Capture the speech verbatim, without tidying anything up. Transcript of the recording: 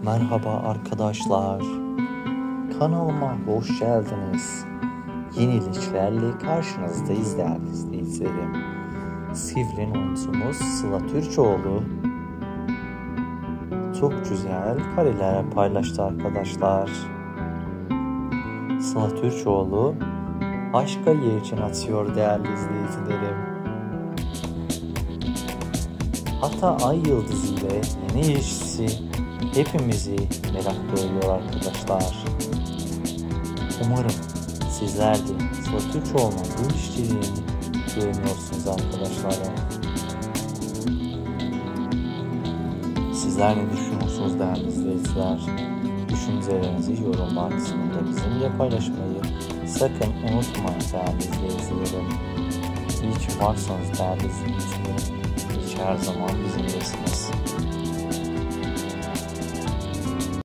Merhaba arkadaşlar, kanalıma hoş geldiniz. Yeniliklerle karşınızdayız değerli izleyicilerim. Sevilen oyuncumuz Sıla Türkoğlu çok güzel kareler paylaştı arkadaşlar. Sıla Türkoğlu aşka yelken açıyor değerli izleyicilerim. Hatta Ay Yıldızı ile yeni ilişkisi hepimizi merak ediyor arkadaşlar. Umarım sizler de Sıla Türkoğlu'nun bu işçiliğini beğeniyorsunuz arkadaşlar. Sizler ne düşünüyorsunuz değerli izleyiciler? Düşüncelerinizi yorumlar kısmında bizimle paylaşmayı sakın unutmayın değerli izleyicilerim. İyi ki varsanız değerli izleyicilerim. İyi ki her zaman bizimlesiniz.